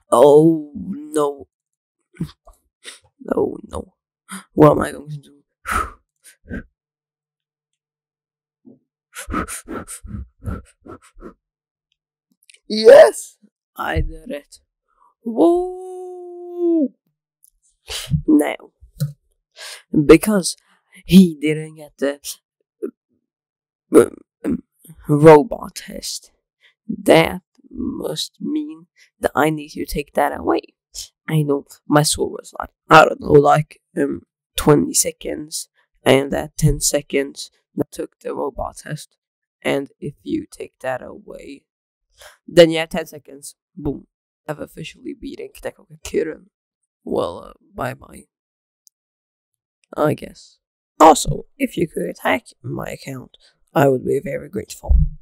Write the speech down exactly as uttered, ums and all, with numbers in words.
Oh no, no, no. What am I going to do? Yes, I did it. Whoa! Now, because he didn't get the um, um, robot test, that must mean that I need to take that away. I know my score was like, I don't know, like um twenty seconds, and that ten seconds that took the robot test. And if you take that away, then yeah, ten seconds, boom, I've officially beaten Knekko Kirin. Well, uh, bye bye, I guess. Also, if you could hack my account, I would be very grateful.